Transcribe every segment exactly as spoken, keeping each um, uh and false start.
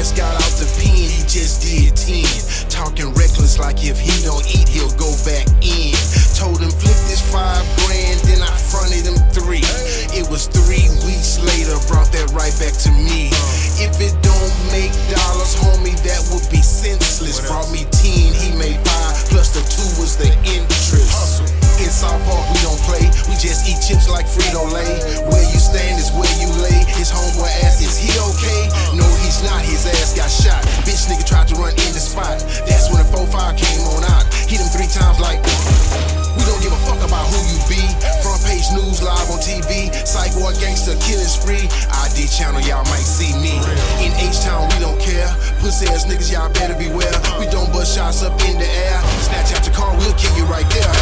just got out the pen, he just did ten. Talking reckless like if he don't eat, he'll go back in. Told him flip this five grand, then I fronted him three. It was three weeks later, brought that right back to me. If it don't make dollars, homie, that would be senseless. Brought me ten, he made five, plus the two was the interest. In South Park, we don't play, we just eat chips like Frito-Lay. Where you stand is where you lay. His homeboy asked, is he okay? No, he's not, his ass got shot. Bitch nigga tried to run in the spot. That's when the four five came on out. Hit him three times like, we don't give a fuck about who you be. Front page news, live on T V. Psycho gangster killing spree. I D channel, y'all might see me. In H-Town, we don't care. Pussy ass niggas, y'all better beware. We don't bust shots up in the air. Snatch out your car, we'll kill you right there.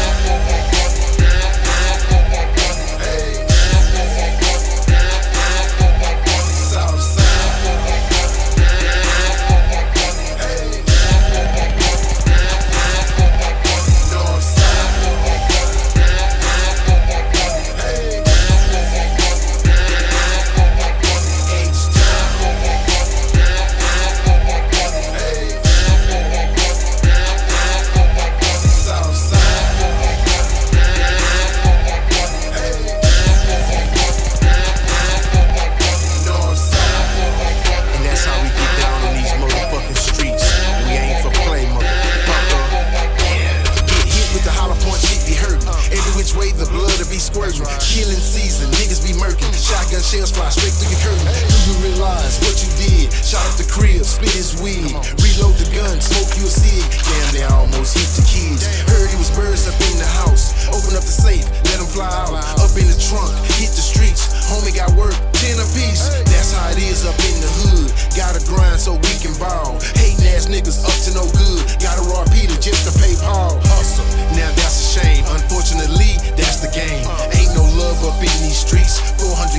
Killing season, niggas be murking. Shotgun shells fly straight through your curtain. Do you realize what you did? Shot up the crib, split his wig. Reload the gun, smoke you a cig. Damn, they almost hit the kids. Heard he was birds up in the house. Open up the safe, let him fly out. Up in the trunk, hit the streets. Homie got work, ten apiece. That's how it is up in the hood. Gotta grind so we can ball. Hating ass niggas up to no good. Gotta raw Peter just to pay Paul. Hustle, now that's a shame. Unfortunately, that's the game. Ain't no love up in these streets. four hundred